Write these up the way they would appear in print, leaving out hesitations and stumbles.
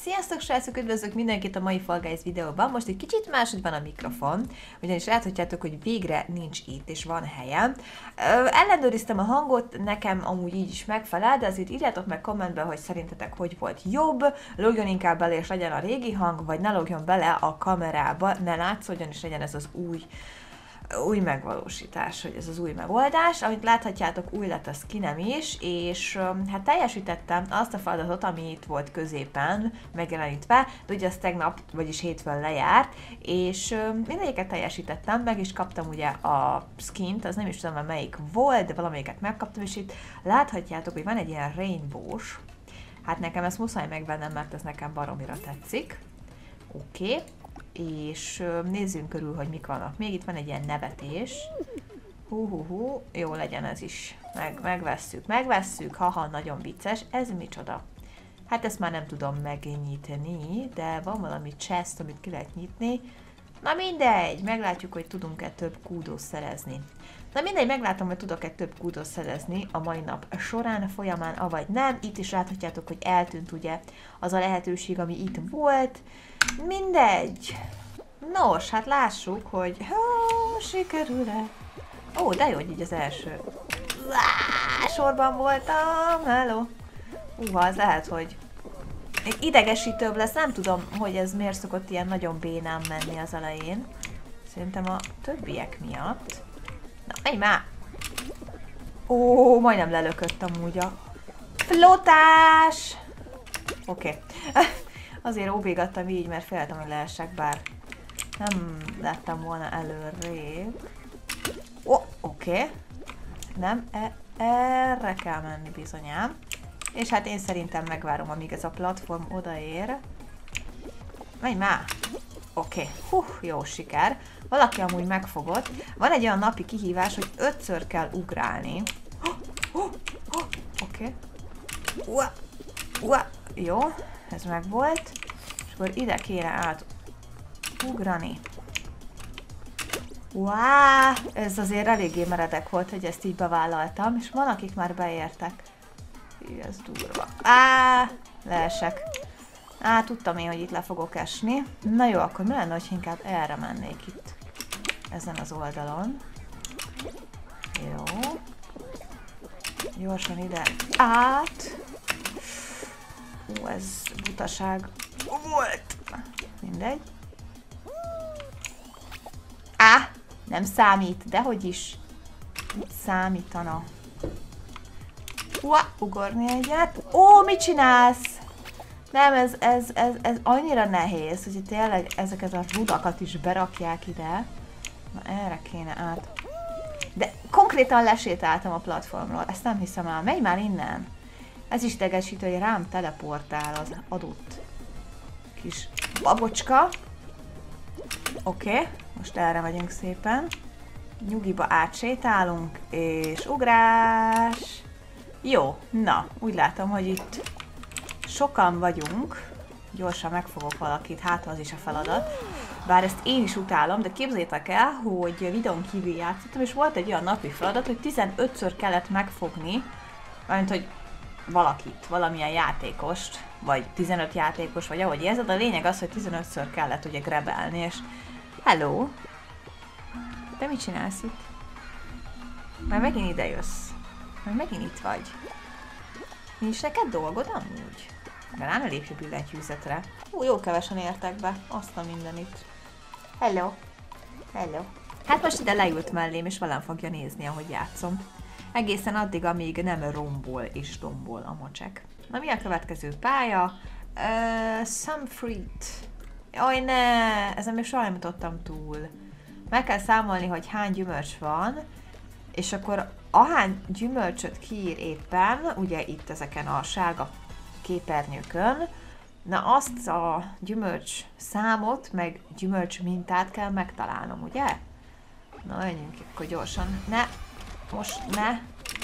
Sziasztok srácok, üdvözlök mindenkit a mai Fall Guys videóban. Most egy kicsit máshogy van a mikrofon, ugyanis láthatjátok, hogy végre nincs itt és van helyem. Ellenőriztem a hangot, nekem amúgy így is megfelel, de azért írjátok meg kommentben, hogy szerintetek hogy volt jobb, logjon inkább bele és legyen a régi hang, vagy ne logjon bele a kamerába, ne látszódjon és legyen ez az új megvalósítás, hogy ez az új megoldás. Ahogy láthatjátok, új lett a skinem is, és hát teljesítettem azt a feladatot, ami itt volt középen megjelenítve, de ugye az tegnap, vagyis hétfőn lejárt, és mindegyiket teljesítettem, meg is kaptam ugye a skint, az nem is tudom, melyik volt, de valamelyiket megkaptam, és itt láthatjátok, hogy van egy ilyen rainbows, hát nekem ezt muszáj megvennem, mert ez nekem baromira tetszik. Oké. És nézzünk körül, hogy mik vannak. Még itt van egy ilyen nevetés. Jó legyen ez is. Megvesszük. Haha, nagyon vicces. Ez micsoda? Hát ezt már nem tudom megnyitni, de van valami chest, amit ki lehet nyitni. Na mindegy, meglátjuk, hogy tudunk-e több kúdót szerezni. Na mindegy, meglátom, hogy tudok-e több kúdót szerezni a mai nap során, folyamán, avagy nem. Itt is láthatjátok, hogy eltűnt ugye az a lehetőség, ami itt volt. Mindegy. Nos, hát lássuk, hogy sikerül-e. Ó, de jó, hogy így az első. Sorban voltam, hello. Az lehet, hogy idegesítőbb lesz, nem tudom, hogy ez miért szokott ilyen nagyon bénán menni az elején. Szerintem a többiek miatt. Na, menj már! Ó, majdnem lelökött amúgy a flotás! Oké. Azért óbégattam így, mert féltem, hogy leessek, bár nem láttam volna előrébb. Oké. Nem, erre kell menni bizonyám. És hát én szerintem megvárom, amíg ez a platform odaér. Menj már! Oké. Jó siker. Valaki amúgy megfogott. Van egy olyan napi kihívás, hogy 5-ször kell ugrálni. Oké. Jó, ez megvolt. És akkor ide kéne átugrani. Ez azért eléggé meredek volt, hogy ezt így bevállaltam, és van, akik már beértek. Ez durva. Leesek. Tudtam én, hogy itt le fogok esni. Na jó, akkor mi lenne, hogy inkább erre mennék itt. Ezen az oldalon. Jó. Gyorsan ide át. Ez butaság volt. Mindegy. Nem számít, dehogy is. Mit számítana? Ugorni egyet. Mit csinálsz? Nem, ez annyira nehéz, hogy tényleg ezeket a rudakat is berakják ide. Na, erre kéne át. De konkrétan lesétáltam a platformról, ezt nem hiszem el. Menj már innen! Ez is idegesítő, hogy rám teleportál az adott kis babocska. Oké, most erre megyünk szépen. Nyugiba átsétálunk, és ugrás! Jó, na, úgy látom, hogy itt sokan vagyunk. Gyorsan megfogok valakit, hát az is a feladat. Bár ezt én is utálom, de képzeljétek el, hogy videón kívül játszottam, és volt egy olyan napi feladat, hogy 15-ször kellett megfogni, mármint, hogy valakit, valamilyen játékost, vagy 15 játékos, vagy ahogy érzed, a lényeg az, hogy 15-ször kellett ugye grebelni, és hello! Te mit csinálsz itt? Már megint ide jössz. Már megint itt vagy. Nincs neked dolgod amúgy? De rá ne lépj a billentyűzetre. Jó kevesen értek be. Azt a mindenit. Hello! Hello! Hát most ide leült mellém, és velem fogja nézni, ahogy játszom. Egészen addig, amíg nem rombol és dombol a mocsek. Na, mi a következő pálya? Sumfruit. Jaj, ne! Ezen még soha nem jutottam túl. Meg kell számolni, hogy hány gyümölcs van, és akkor ahány gyümölcsöt kiír éppen, ugye itt ezeken a sárga képernyőkön, na azt a gyümölcs számot, meg gyümölcs mintát kell megtalálnom, ugye? Na, menjünk akkor gyorsan. Most ne.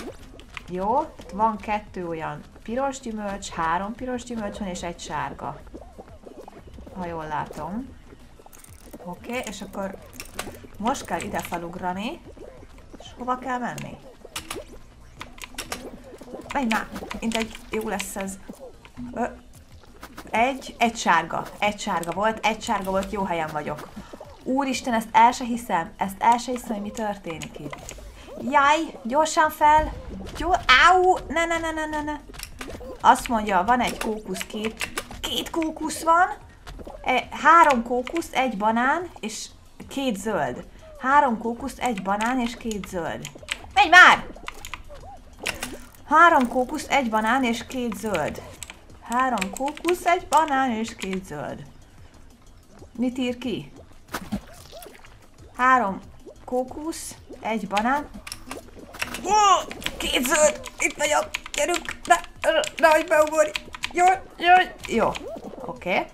Jó, van 2 olyan piros gyümölcs, 3 piros gyümölcs van, és egy sárga. Ha jól látom. Oké, és akkor most kell ide felugrani, és hova kell menni? Menj már! Mindegy, jó lesz ez. egy sárga. Egy sárga volt, jó helyen vagyok. Úristen, ezt el se hiszem, hogy mi történik itt. Jaj, gyorsan fel. Áú, ne. Azt mondja, van egy kókusz, két kókusz van. 3 kókusz, 1 banán, és 2 zöld. 3 kókusz, 1 banán, és 2 zöld. Menj már! 3 kókusz, 1 banán, és 2 zöld. 3 kókusz, 1 banán, és 2 zöld. Mit ír ki? 3 kókusz, 1 banán. 2 zöld! Itt vagyok! Gyerünk! Nehogy beugorj! Jó. Oké.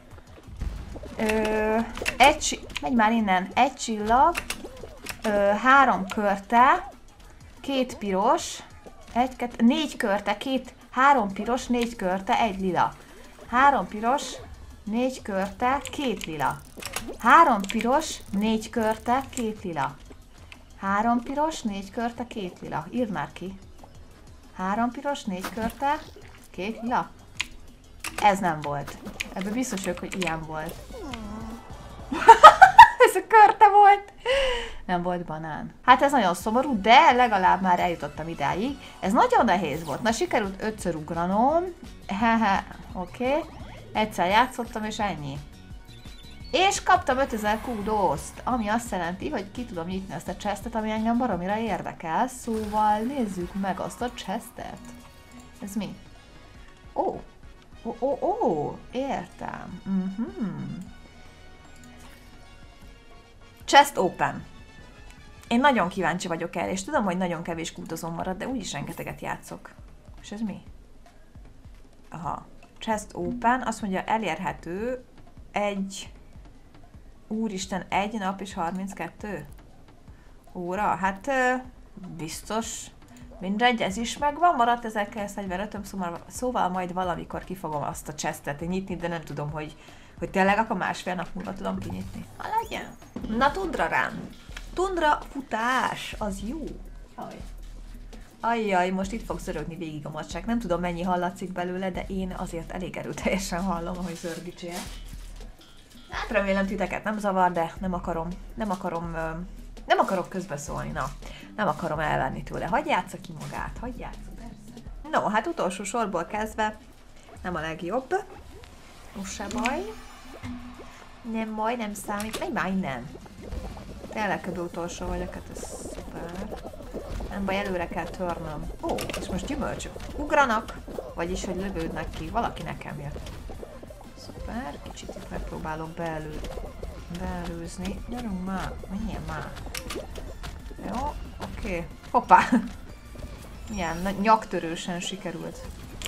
Menj már innen. 1 csillag. 3 körte. 2 piros. 4 körte. 3 piros, 4 körte, 1 lila. 3 piros, 4 körte, 2 lila. 3 piros, 4 körte, 2 lila. 3 piros, 4 körte, 2 lila. Írd már ki. 3 piros, 4 körte, 2 lila. Ez nem volt. Ebből biztos vagyok, hogy ilyen volt. Ez a körte volt. Nem volt banán. Hát ez nagyon szomorú, de legalább már eljutottam idáig. Ez nagyon nehéz volt. Na, sikerült 5-ször ugranom. Oké. Egyszer játszottam, és ennyi. És kaptam 5000 kúdószt, ami azt jelenti, hogy ki tudom nyitni ezt a chestet, ami engem baromira érdekel. Szóval nézzük meg azt a chestet. Ez mi? Értem. Chest open. Én nagyon kíváncsi vagyok erre, és tudom, hogy nagyon kevés kúdozom marad, de úgyis rengeteget játszok. És ez mi? Aha. Chest open, azt mondja, elérhető egy... Úristen, 1 nap és 32 óra? Hát biztos. Mindegy, ez is megvan, maradt 1945-öm, szóval majd valamikor kifogom azt a chestet nyitni, de nem tudom, hogy tényleg akkor másfél nap múlva tudom kinyitni. Ha legyen. Na, Tundra run. Tundra futás, az jó. Ajjaj, most itt fog zörögni végig a macskák. Nem tudom, mennyi hallatszik belőle, de én azért elég erőteljesen hallom, ahogy zörgicsél. Hát remélem titeket nem zavar, de nem akarok közbeszólni, na. Nem akarom elvenni tőle. Hagyj játsza ki magát, hagyj játsza, persze. No, hát utolsó sorból kezdve nem a legjobb. Most se baj. Nem baj, nem számít. Menj már innen. Tényleg kb. Utolsó vagyok, hát ez szuper. Nem baj, előre kell törnöm. Ó, és most gyümölcsök ugranak, vagyis, hogy lövődnek ki. Valaki nekem jött. Szuper, kicsit itt megpróbálok beelőzni. Gyerünk már, menjél már. Jó, oké. Hoppá! Milyen nyaktörősen sikerült.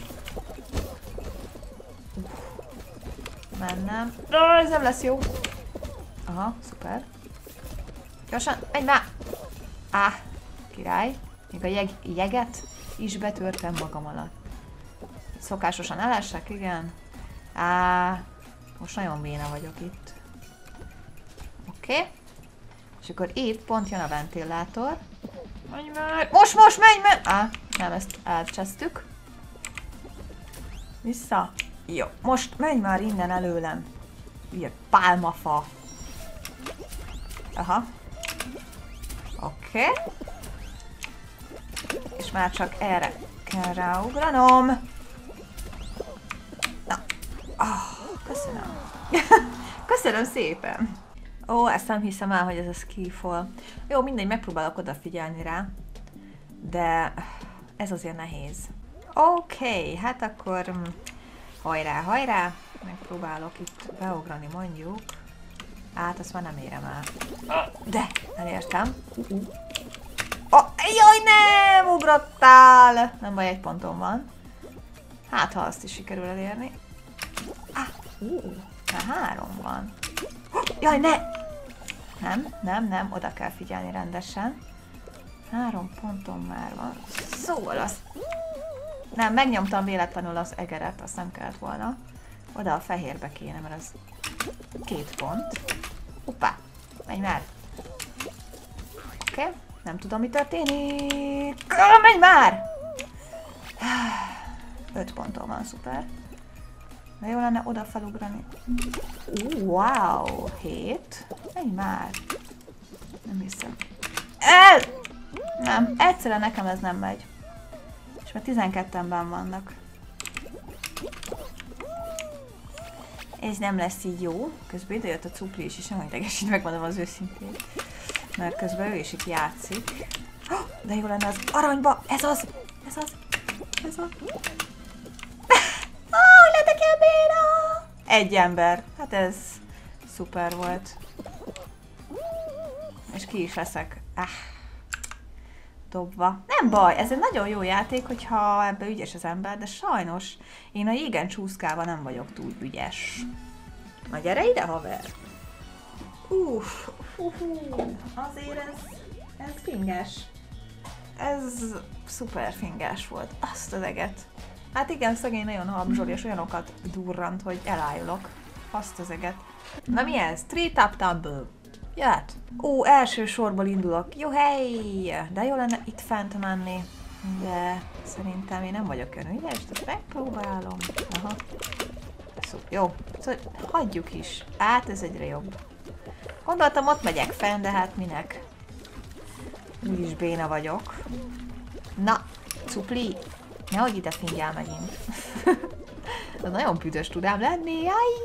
Mennem. Ez nem lesz jó. Aha, szuper. Gyorsan, menj már! Király. Még a jeget is betörtem magam alatt. Szokásosan elessek, igen. Most nagyon béna vagyok itt. Oké. És akkor itt pont jön a ventilátor. Menj már! Most menj már! Nem, ezt elcsesztük. Vissza. Jó, most menj már innen előlem. Ilyen pálmafa. Aha. Oké. És már csak erre kell ráugranom. Na. Köszönöm. Köszönöm szépen. Ó, ezt nem hiszem el, hogy ez a skifol. Jó, mindegy, megpróbálok odafigyelni rá. De ez azért nehéz. Oké, hát akkor hajrá. Megpróbálok itt beugrani mondjuk. Azt már nem érem el. De, elértem. Jaj, nem ugrottál! Nem baj, 1 ponton van. Hát, ha azt is sikerül elérni. Már 3 van. Jaj, ne! Nem, oda kell figyelni rendesen. 3 ponton már van. Szóval az... Nem, megnyomtam véletlenül az egeret, azt nem kellett volna. Oda a fehérbe kéne, mert az 2 pont. Hoppá, menj már! Oké, nem tudom, mi történik. Menj már! 5 ponton van, szuper. De jó lenne oda felugrani. Wow, 7. Menj már. Nem hiszem. Nem, egyszerűen nekem ez nem megy. És már 12-ben vannak. Ez nem lesz így jó. Közben idejött a cupli is, és nem idegesít, megmondom az őszintén. Mert közben ő is itt játszik. De jó lenne az aranyba! Ez az! Ez az! Ez az! Letekel béna! Egy ember. Hát ez szuper volt. És ki is leszek. Dobva. Nem baj, ez egy nagyon jó játék, hogyha ebbe ügyes az ember, de sajnos én a jégen csúszkálva nem vagyok túl ügyes. Na gyere ide, haver! Azért ez finges. Ez szuper finges volt. Azt az eget. Hát igen, szegény nagyon habzsol, és olyanokat durrant, hogy elájulok. Azt az eget. Na mi ez? Three tap tumble. Jöhet. Első sorból indulok. Jó hely! De jó lenne itt fent menni. De szerintem én nem vagyok olyan ügyes, de megpróbálom. Aha. Jó. Szóval hagyjuk is. Ez egyre jobb. Gondoltam, ott megyek fenn, de hát minek? Úgyis béna vagyok. Na, cupli! Nehogy ide fingjál megint. Ez nagyon büdös tudám lenni.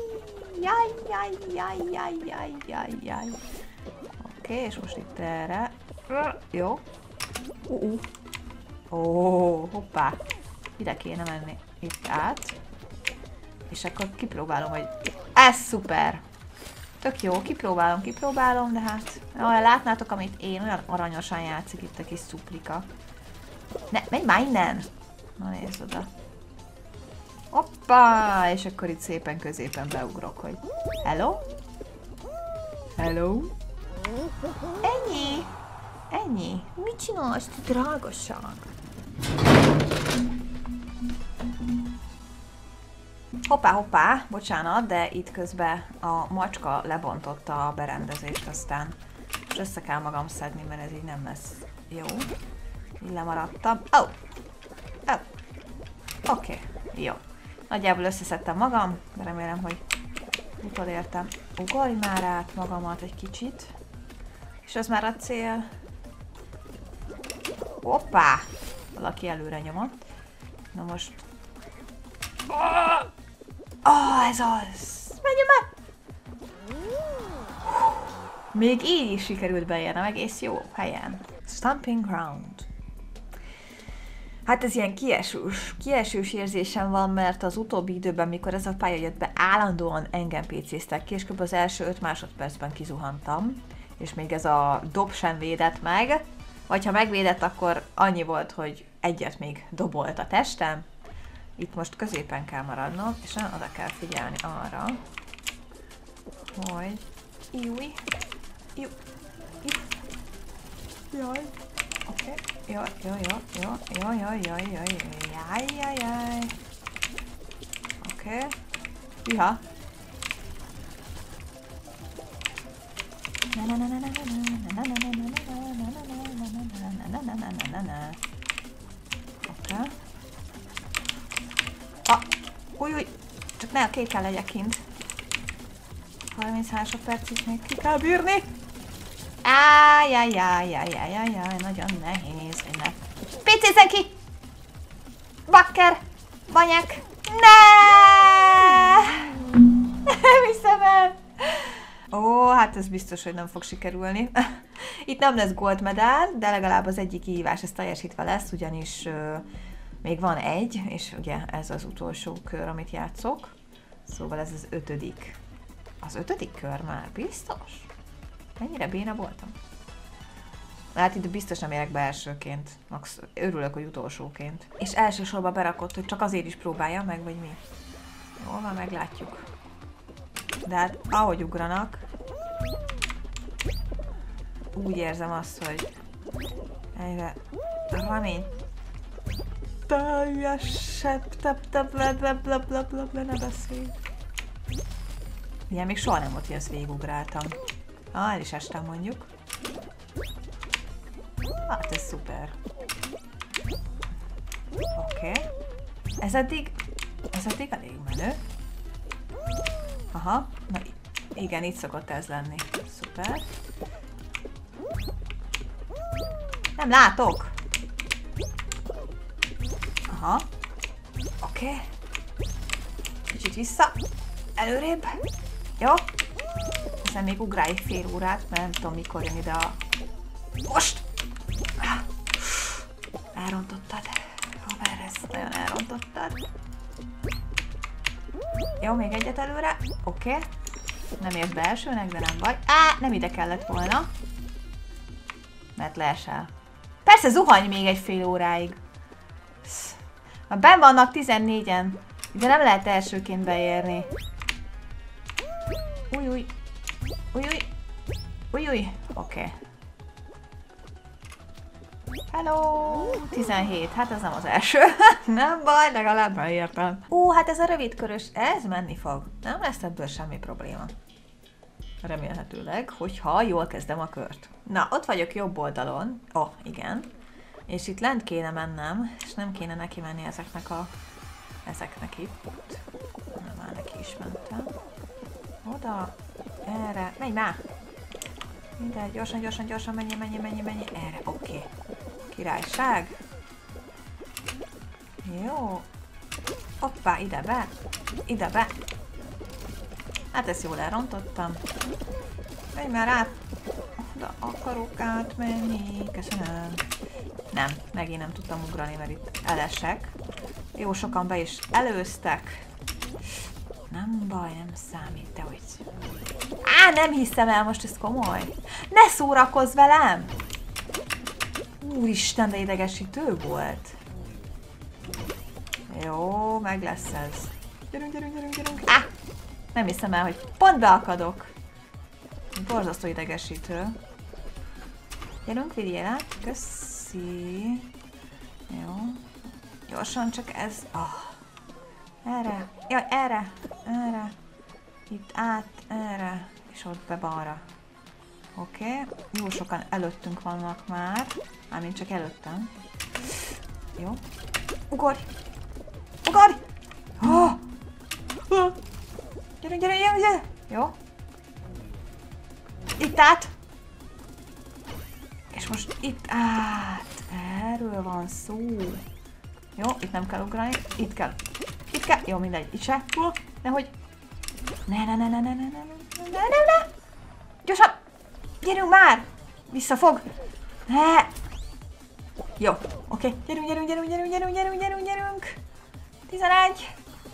Jaj. Oké, és most itt erre. Jó. Hoppá. Ide kéne menni. Itt át. És akkor kipróbálom, hogy... Ez szuper! Tök jó, kipróbálom, de hát... Látnátok, amit én, olyan aranyosan játszik itt a kis szuplika. Ne, menj már innen! Na nézd oda. Hoppá! És akkor itt szépen középen beugrok, hogy... Hello? Hello? Ennyi? Mit csinálsz, drágaság? Hoppá, bocsánat, de itt közben a macska lebontotta a berendezést, aztán és össze kell magam szedni, mert ez így nem lesz jó. Így lemaradtam. Oké, jó. Nagyjából összeszedtem magam, de remélem, hogy utolértem. Ugorj már át magamat egy kicsit. És ez már a cél. Hoppá! Valaki előre nyomott. Na most... ez az! Menjünk már! Még így is sikerült beérnem egész jó helyen. Stomping Ground. Hát ez ilyen kiesős érzésem van, mert az utóbbi időben, mikor ez a pálya jött be, állandóan engem PC-ztek ki, és kb. Az első 5 másodpercben kizuhantam, és még ez a dob sem védett meg, vagy ha megvédett, akkor annyi volt, hogy egyet még dobolt a testem. Itt most középen kell maradnom, és nagyon oda kell figyelni arra, hogy... Jaj. Oké. Jaj. Oké. Hűha. Oké. Új. Csak ne a kékkel legyek kint. 30 másodpercig még ki kell bírni. Jaj, nagyon nehéz, hogy ne. Picézzen ki! Bakker! Banyek! Nem hiszem el! Hát ez biztos, hogy nem fog sikerülni. Itt nem lesz gold medál, de legalább az egyik kihívás ez teljesítve lesz, ugyanis még van egy, és ugye ez az utolsó kör, amit játszok. Szóval ez az 5. Az 5. kör már, biztos? Mennyire béna voltam? Hát itt biztos nem érek be elsőként. Max örülök, hogy utolsóként. És elsősorban berakott, hogy csak azért is próbálja meg, vagy mi? Jó, már meglátjuk. De hát ahogy ugranak, úgy érzem azt, hogy egyre remény. Teljesebb, ne beszélj. Ugye még soha nem volt, hogy ezt végigugráltam. El is estem mondjuk. Hát ez szuper. Oké. Ez eddig elég menő. Aha, na igen, így szokott ez lenni. Szuper. Nem látok! Aha. Oké. Kicsit vissza. Előrébb. Jó. Hiszen még ugrálj fél órát, mert nem tudom mikor jön ide a... Most! Elrontottad. Robert, ezt nagyon elrontottad. Jó, még egyet előre. Oké. Nem ért be elsőnek, de nem baj. Nem ide kellett volna. Mert leesel. Persze zuhanj még egy fél óráig. Már benn vannak 14-en. De nem lehet elsőként beérni. Új. Oké. Hello! 17. Hát ez nem az első. Nem baj, legalább beértem. Hát ez a rövidkörös, ez menni fog. Nem lesz ebből semmi probléma. Remélhetőleg, hogyha jól kezdem a kört. Na, ott vagyok jobb oldalon. Igen. És itt lent kéne mennem, és nem kéne neki menni ezeknek itt. Már neki is mentem. Oda, erre, menj már! Mindegy, gyorsan, menj, erre, oké. Királyság. Jó. Hoppá, ide be. Hát ezt jól elrontottam. Menj már át. Oda akarok átmenni. Köszönöm. Nem, megint nem tudtam ugrani, mert itt elesek. Jó sokan be is előztek. Nem baj, nem számít, te hogy... nem hiszem el, most ez komoly. Ne szórakozz velem! Úristen, de idegesítő volt. Jó, meg lesz ez. Gyerünk. Nem hiszem el, hogy pont beakadok. Borzasztó idegesítő. Gyerünk, vigyél át. Köszi. Jó. Gyorsan csak ez... Erre. Jaj, erre. Itt át, erre. És ott be balra. Oké. Jó sokan előttünk vannak már. Mármint csak előttem. Jó. Ugorj! Gyere! Jó. Itt át. És most itt át. Erről van szó. Jó, itt nem kell ugrani. Itt kell. Jó, mindegy. Itt se. Nehogy. Ne. Gyorsan. Gyerünk már. Visszafog. Ne. Jó, oké. Gyerünk. 11.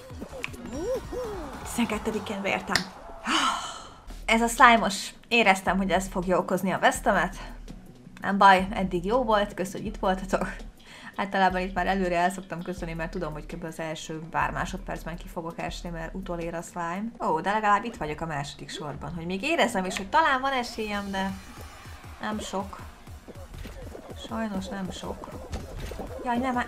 12-en beértem. Ez a slime-os. Éreztem, hogy ez fogja okozni a vesztemet. Nem baj, eddig jó volt, kösz, hogy itt voltatok. Általában itt már előre el szoktam köszönni, mert tudom, hogy kb. Az első pár másodpercben ki fogok esni, mert utolér a slime. De legalább itt vagyok a második sorban, hogy még érezem is, hogy talán van esélyem, de nem sok. Sajnos nem sok. Jaj, nem,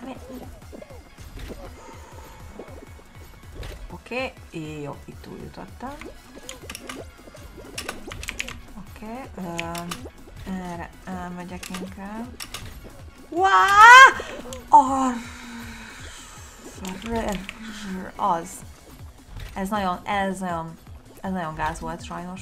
Oké, jó, itt túljutottam. Oké, erre elmegyek inkább. Az. Ez nagyon gáz volt sajnos.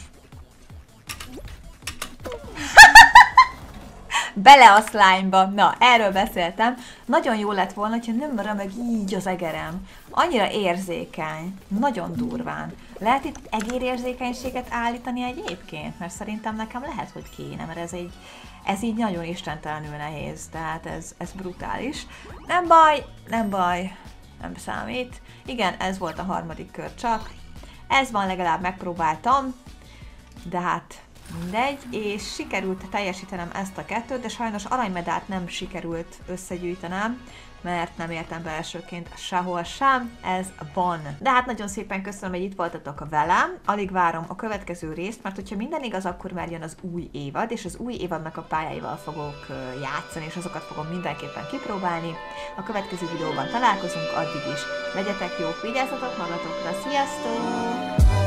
Bele a slime-ba. Na, erről beszéltem. Nagyon jó lett volna, hogyha nem remeg így az egerem. Annyira érzékeny. Nagyon durván. Lehet itt egérérzékenységet állítani egyébként? Mert szerintem nekem lehet, hogy kéne, mert ez így nagyon istentelenül nehéz. Tehát ez brutális. Nem baj. Nem számít. Igen, ez volt a harmadik kör csak. Ez van, legalább megpróbáltam. De hát mindegy, és sikerült teljesítenem ezt a kettőt, de sajnos aranymedált nem sikerült összegyűjtenem, mert nem értem be elsőként sehol sem, ez van. De hát nagyon szépen köszönöm, hogy itt voltatok velem, alig várom a következő részt, mert hogyha minden igaz, akkor már jön az új évad, és az új évadnak a pályáival fogok játszani, és azokat fogom mindenképpen kipróbálni. A következő videóban találkozunk, addig is legyetek jók, vigyázzatok magatokra, sziasztok!